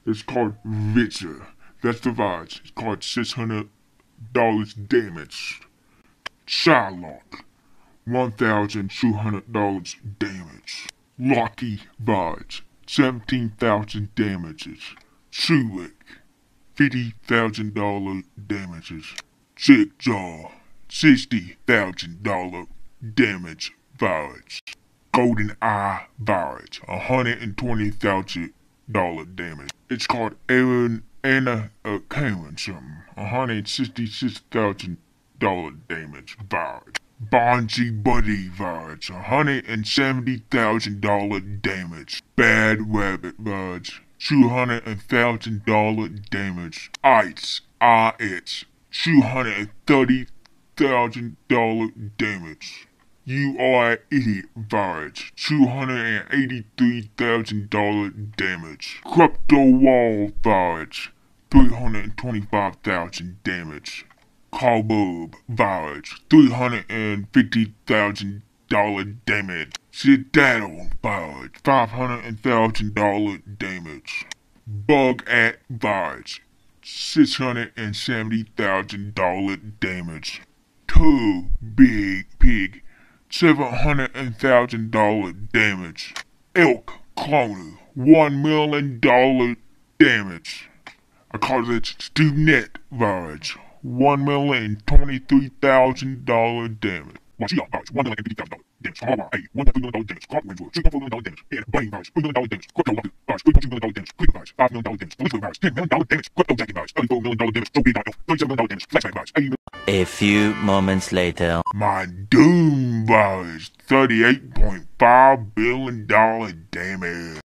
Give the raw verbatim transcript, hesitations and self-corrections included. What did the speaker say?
It's called Victor. That's the virus. It's called six hundred dollars damage. Shylock, one thousand two hundred dollars damage. Lucky virus, seventeen thousand damages. Sulick, fifty thousand dollars damages. Jigsaw, sixty thousand dollars damage virus. Golden Eye virus, one hundred twenty thousand dollars damage. It's called Aaron Anna uh, Cameron something, one hundred sixty-six thousand dollars damage virus. Bonzi Buddy virus, one hundred seventy thousand dollars damage. Bad Rabbit virus, two hundred thousand dollars damage. Ice, I H, two hundred thirty thousand dollars damage. You are an idiot virus, two hundred eighty-three thousand dollars damage. Crypto Wall virus, three hundred twenty-five thousand damage. Carbub virus, three hundred fifty thousand dollars damage. Citadel virus, five hundred thousand dollars damage. Bug at virus, six hundred seventy thousand dollars damage. Two Big Pig, seven hundred thousand dollars damage. Elk Cloner, one million dollars damage. I call it SteveNet virus, one million twenty-three thousand dollars damage. Marcia virus, one million fifty thousand dollars damage. Harvard A, one point three million dollars damage. Clark Winslow, three point four million dollars damage. And Brain virus, three million dollars damage. Crypto Locker virus, three point two million dollars damage. Creeper virus, five million dollars damage. Police virus, ten million dollars damage. Crypto Jacking virus, thirty-four million dollars damage. Joe Elf, thirty-seven million dollars damage. Flashback virus, eighty million dollars. A few moments later. My Doom virus, thirty-eight point five billion dollars damage.